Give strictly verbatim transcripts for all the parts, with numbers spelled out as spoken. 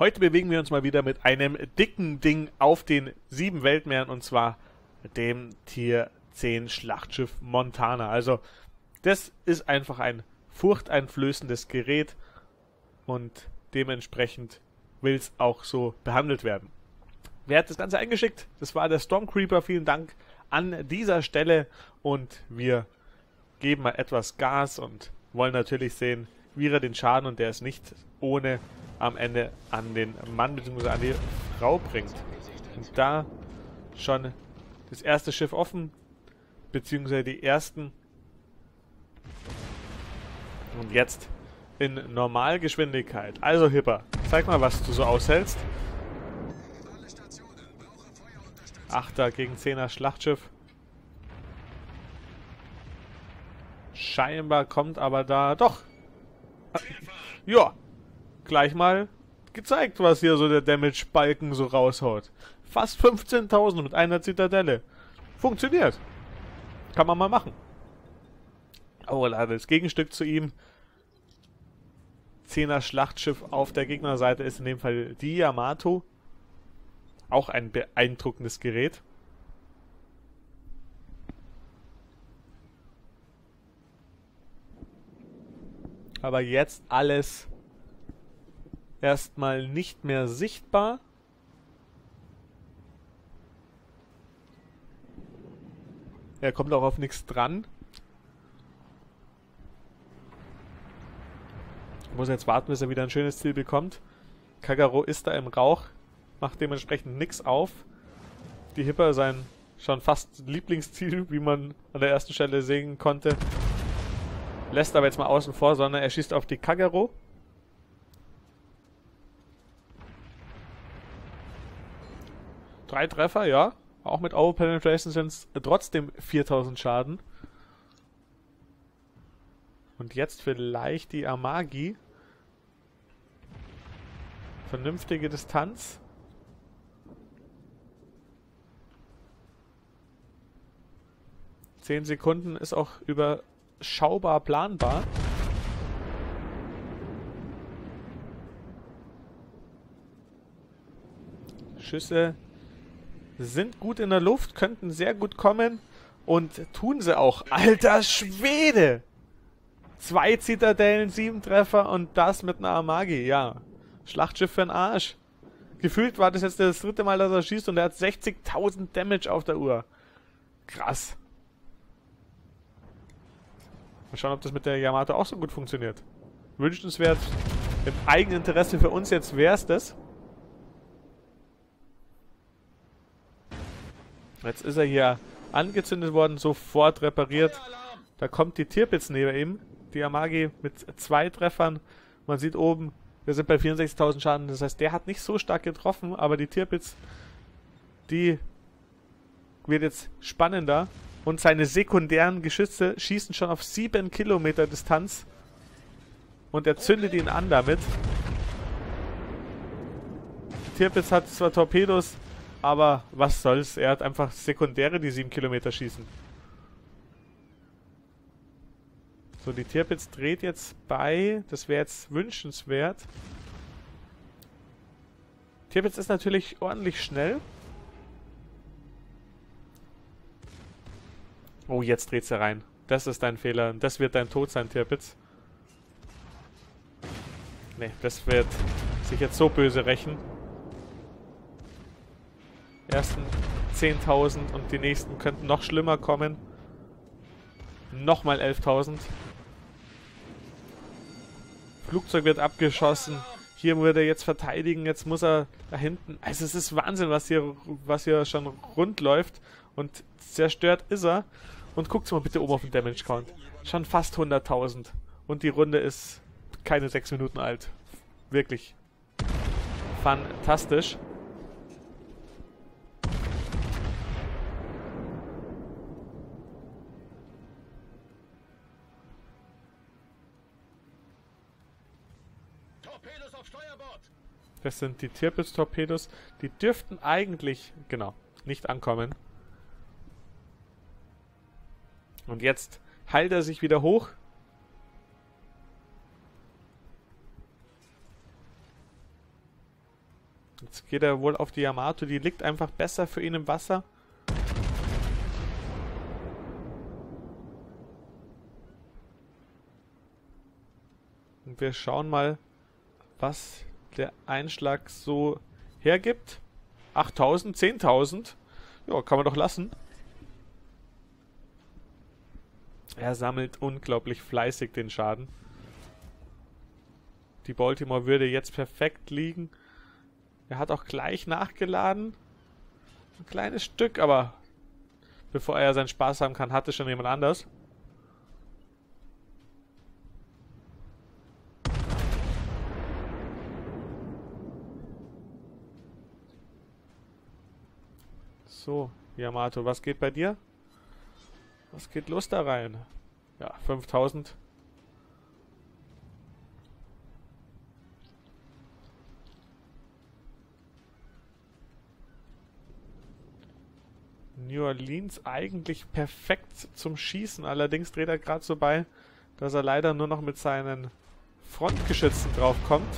Heute bewegen wir uns mal wieder mit einem dicken Ding auf den sieben Weltmeeren und zwar dem Tier zehn Schlachtschiff Montana. Also das ist einfach ein furchteinflößendes Gerät und dementsprechend will es auch so behandelt werden. Wer hat das Ganze eingeschickt? Das war der Stormcreeper. Vielen Dank an dieser Stelle und wir geben mal etwas Gas und wollen natürlich sehen, wie er den Schaden, und der ist nicht ohne, am Ende an den Mann bzw. an die Frau bringt. Und da schon das erste Schiff offen, beziehungsweise die ersten. Und jetzt in Normalgeschwindigkeit. Also Hipper, zeig mal, was du so aushältst. Achter gegen Zehner Schlachtschiff. Scheinbar kommt aber da doch. Ja, gleich mal gezeigt, was hier so der Damage-Balken so raushaut. Fast fünfzehntausend mit einer Zitadelle. Funktioniert. Kann man mal machen. Oh, das Gegenstück zu ihm. Zehner Schlachtschiff auf der Gegnerseite ist in dem Fall die Yamato. Auch ein beeindruckendes Gerät. Aber jetzt alles erstmal nicht mehr sichtbar. Er kommt auch auf nichts dran. Muss jetzt warten, bis er wieder ein schönes Ziel bekommt. Kagero ist da im Rauch. Macht dementsprechend nichts auf. Die Hipper sein schon fast Lieblingsziel, wie man an der ersten Stelle sehen konnte. Lässt aber jetzt mal außen vor, sondern er schießt auf die Kagero. Drei Treffer, ja. Auch mit Overpenetration sind es trotzdem viertausend Schaden. Und jetzt vielleicht die Amagi. Vernünftige Distanz. zehn Sekunden ist auch überschaubar planbar. Schüsse sind gut in der Luft, könnten sehr gut kommen und tun sie auch. Alter Schwede! Zwei Zitadellen, sieben Treffer und das mit einer Amagi, ja. Schlachtschiff für den Arsch. Gefühlt war das jetzt das dritte Mal, dass er schießt und er hat sechzigtausend Damage auf der Uhr. Krass. Mal schauen, ob das mit der Yamato auch so gut funktioniert. Wünschenswert. Im Eigeninteresse für uns jetzt wäre es das. Jetzt ist er hier angezündet worden, sofort repariert. Da kommt die Tirpitz neben ihm. Die Amagi mit zwei Treffern. Man sieht oben, wir sind bei vierundsechzigtausend Schaden. Das heißt, der hat nicht so stark getroffen, aber die Tirpitz, die wird jetzt spannender. Und seine sekundären Geschütze schießen schon auf sieben Kilometer Distanz. Und er zündet ihn an damit. Tirpitz hat zwar Torpedos, aber was soll's. Er hat einfach Sekundäre, die sieben Kilometer schießen. So, die Tirpitz dreht jetzt bei. Das wäre jetzt wünschenswert. Tirpitz ist natürlich ordentlich schnell. Oh, jetzt dreht sie rein. Das ist dein Fehler. Das wird dein Tod sein, Tirpitz. Ne, das wird sich jetzt so böse rächen. Ersten zehntausend und die nächsten könnten noch schlimmer kommen. Nochmal elftausend. Flugzeug wird abgeschossen. Hier wird er jetzt verteidigen. Jetzt muss er da hinten. Also es ist Wahnsinn, was hier, was hier schon rund läuft. Und zerstört ist er. Und guckt mal bitte oben auf den Damage Count. Schon fast hunderttausend. Und die Runde ist keine sechs Minuten alt. Wirklich. Fantastisch. Torpedos auf Steuerbord! Das sind die Tirpitz-Torpedos. Die dürften eigentlich, genau, nicht ankommen. Und jetzt heilt er sich wieder hoch. Jetzt geht er wohl auf die Yamato, die liegt einfach besser für ihn im Wasser. Und wir schauen mal, was der Einschlag so hergibt. achttausend, zehntausend. Ja, kann man doch lassen. Er sammelt unglaublich fleißig den Schaden. Die Baltimore würde jetzt perfekt liegen. Er hat auch gleich nachgeladen. Ein kleines Stück, aber bevor er seinen Spaß haben kann, hatte schon jemand anders. So, Yamato, was geht bei dir? Was geht los da rein? Ja, fünftausend. New Orleans eigentlich perfekt zum Schießen. Allerdings dreht er gerade so bei, dass er leider nur noch mit seinen Frontgeschützen draufkommt.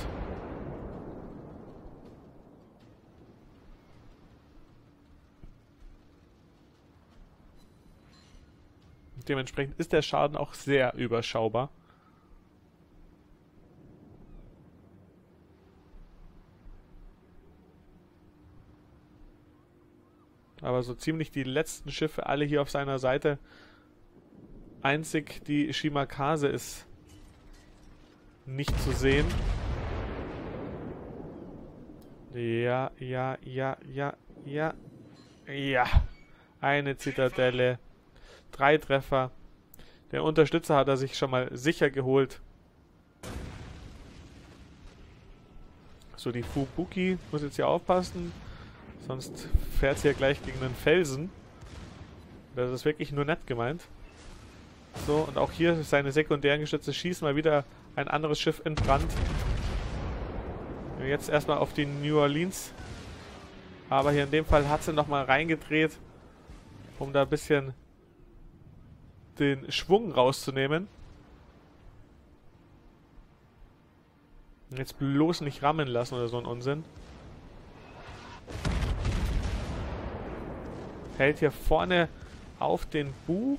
Dementsprechend ist der Schaden auch sehr überschaubar. Aber so ziemlich die letzten Schiffe alle hier auf seiner Seite. Einzig die Shimakaze ist nicht zu sehen. Ja, ja, ja, ja, ja. Ja. Eine Zitadelle. Drei Treffer. Den Unterstützer hat er sich schon mal sicher geholt. So, die Fubuki muss jetzt hier aufpassen. Sonst fährt sie ja gleich gegen einen Felsen. Das ist wirklich nur nett gemeint. So, und auch hier seine sekundären Geschütze schießen mal wieder ein anderes Schiff in Brand. Jetzt erstmal auf die New Orleans. Aber hier in dem Fall hat sie nochmal reingedreht, um da ein bisschen den Schwung rauszunehmen. Jetzt bloß nicht rammen lassen oder so ein Unsinn. Hält hier vorne auf den Bug.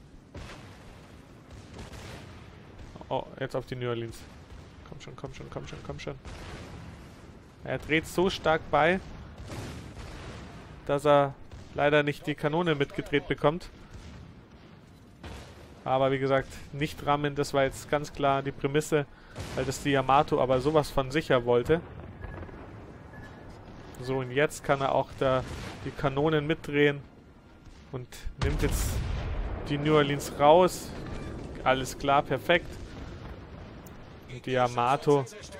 Oh, jetzt auf die New Orleans. Komm schon, komm schon, komm schon, komm schon. Er dreht so stark bei, dass er leider nicht die Kanone mitgedreht bekommt. Aber wie gesagt, nicht rammen, das war jetzt ganz klar die Prämisse, weil das die Yamato aber sowas von sicher wollte. So, und jetzt kann er auch da die Kanonen mitdrehen und nimmt jetzt die New Orleans raus. Alles klar, perfekt. Und die Yamato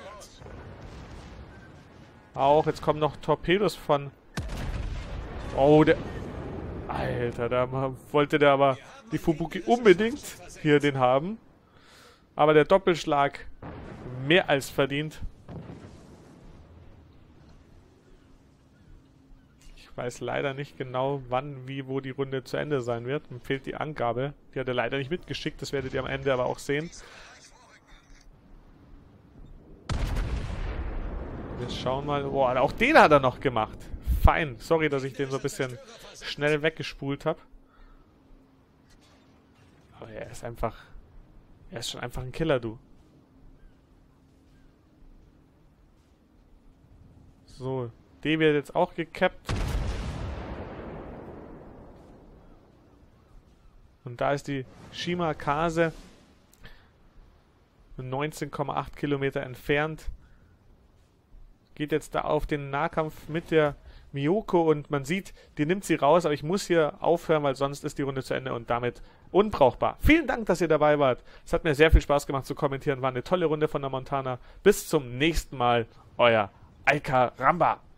auch. Jetzt kommen noch Torpedos von... Oh, der... Alter, da wollte der aber die Fubuki unbedingt hier den haben. Aber der Doppelschlag mehr als verdient. Ich weiß leider nicht genau, wann, wie, wo die Runde zu Ende sein wird. Mir fehlt die Angabe. Die hat er leider nicht mitgeschickt. Das werdet ihr am Ende aber auch sehen. Wir schauen mal. Boah, auch den hat er noch gemacht. Fein. Sorry, dass ich den so ein bisschen schnell weggespult habe. Aber er ist einfach... Er ist schon einfach ein Killer, du. So. D wird jetzt auch gekappt. Und da ist die Shimakaze neunzehn Komma acht Kilometer entfernt. Geht jetzt da auf den Nahkampf mit der Miyoko und man sieht, die nimmt sie raus, aber ich muss hier aufhören, weil sonst ist die Runde zu Ende und damit unbrauchbar. Vielen Dank, dass ihr dabei wart. Es hat mir sehr viel Spaß gemacht zu kommentieren. War eine tolle Runde von der Montana. Bis zum nächsten Mal. Euer Alka Ramba.